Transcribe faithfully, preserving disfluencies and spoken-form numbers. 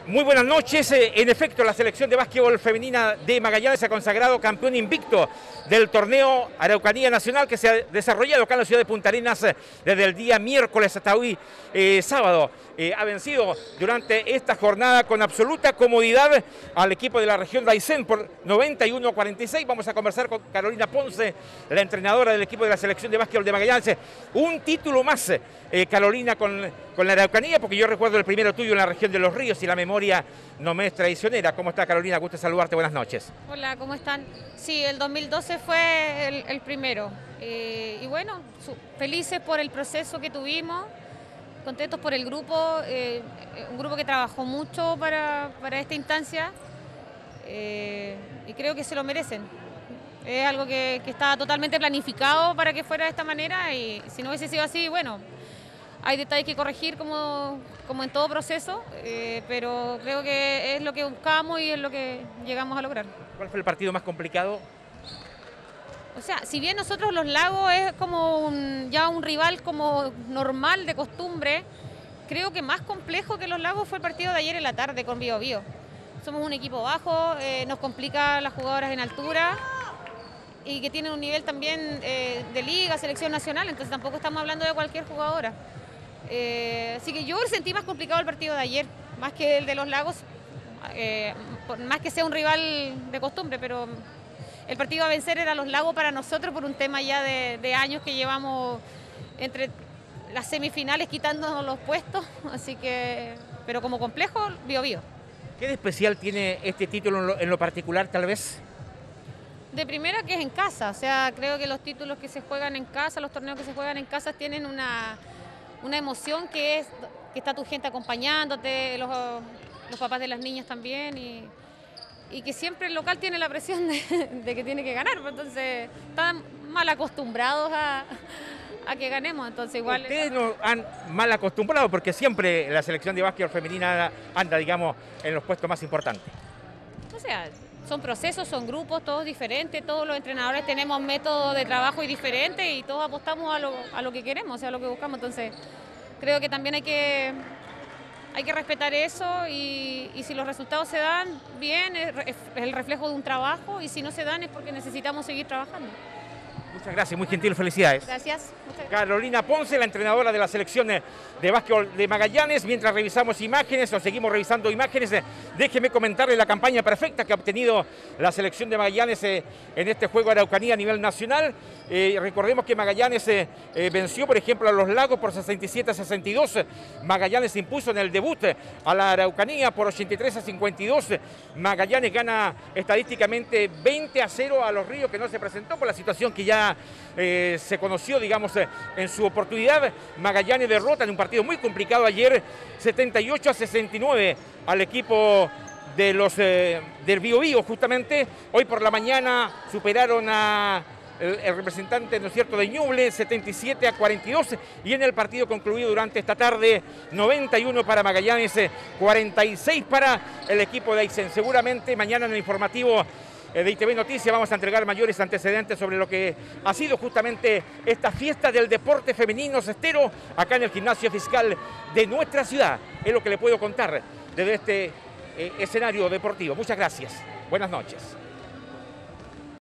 Muy buenas noches. En efecto, la selección de básquetbol femenina de Magallanes se ha consagrado campeón invicto del torneo Araucanía Nacional que se ha desarrollado acá en la ciudad de Punta Arenas desde el día miércoles hasta hoy eh, sábado. Eh, ha vencido durante esta jornada con absoluta comodidad al equipo de la región de Aysén por noventa y uno a cuarenta y seis. Vamos a conversar con Carolina Ponce, la entrenadora del equipo de la selección de básquetbol de Magallanes. Un título más, eh, Carolina, con, con la Araucanía, porque yo recuerdo el primero tuyo en la región de Los Ríos y la memoria no me es traicionera. ¿Cómo está, Carolina? Gusto saludarte, buenas noches. Hola, ¿cómo están? Sí, el dos mil doce fue el, el primero. Eh, y bueno, su, felices por el proceso que tuvimos, contentos por el grupo, eh, un grupo que trabajó mucho para, para esta instancia eh, y creo que se lo merecen. Es algo que, que estaba totalmente planificado para que fuera de esta manera y si no hubiese sido así, bueno, hay detalles que corregir como, como en todo proceso, eh, pero creo que es lo que buscamos y es lo que llegamos a lograr. ¿Cuál fue el partido más complicado? O sea, si bien nosotros Los Lagos es como un, ya un rival como normal, de costumbre, creo que más complejo que Los Lagos fue el partido de ayer en la tarde con Bio Bio. Somos un equipo bajo, eh, nos complica las jugadoras en altura y que tienen un nivel también eh, de liga, selección nacional, entonces tampoco estamos hablando de cualquier jugadora. Eh, así que yo sentí más complicado el partido de ayer, más que el de Los Lagos, eh, por, más que sea un rival de costumbre, pero el partido a vencer era Los Lagos para nosotros por un tema ya de, de años que llevamos entre las semifinales quitándonos los puestos, así que, pero como complejo, Bio Bio. ¿Qué de especial tiene este título en lo, en lo particular, tal vez? De primera, que es en casa, o sea, creo que los títulos que se juegan en casa, los torneos que se juegan en casa tienen una, una emoción que es que está tu gente acompañándote, los, los papás de las niñas también, y, y que siempre el local tiene la presión de, de que tiene que ganar, entonces están mal acostumbrados a, a que ganemos, entonces igual... Ustedes nos han mal acostumbrado porque siempre la selección de básquetbol femenina anda, digamos, en los puestos más importantes. O sea, son procesos, son grupos, todos diferentes, todos los entrenadores tenemos métodos de trabajo y diferentes y todos apostamos a lo, a lo que queremos, o sea, a lo que buscamos, entonces creo que también hay que... Hay que respetar eso y, y si los resultados se dan bien, es, es el reflejo de un trabajo y si no se dan es porque necesitamos seguir trabajando. Muchas gracias, muy gentil, felicidades. Gracias. Muchas gracias. Carolina Ponce, la entrenadora de la selección de básquetbol de Magallanes. Mientras revisamos imágenes o seguimos revisando imágenes, déjeme comentarle la campaña perfecta que ha obtenido la selección de Magallanes en este juego Araucanía a nivel nacional. Eh, recordemos que Magallanes eh, eh, venció, por ejemplo, a Los Lagos por sesenta y siete a sesenta y dos. Magallanes se impuso en el debut a la Araucanía por ochenta y tres a cincuenta y dos. Magallanes gana estadísticamente veinte a cero a Los Ríos, que no se presentó por la situación que ya eh, se conoció, digamos, eh, en su oportunidad. Magallanes derrota en un partido muy complicado ayer, setenta y ocho a sesenta y nueve al equipo de los eh, del Bio Bio, justamente. Hoy por la mañana superaron a El, el representante, ¿no es cierto?, de Ñuble, setenta y siete a cuarenta y dos, y en el partido concluido durante esta tarde, noventa y uno para Magallanes, cuarenta y seis para el equipo de Aysén. Seguramente mañana en el informativo de I T V Noticias vamos a entregar mayores antecedentes sobre lo que ha sido justamente esta fiesta del deporte femenino cestero acá en el gimnasio fiscal de nuestra ciudad. Es lo que le puedo contar desde este eh, escenario deportivo. Muchas gracias. Buenas noches.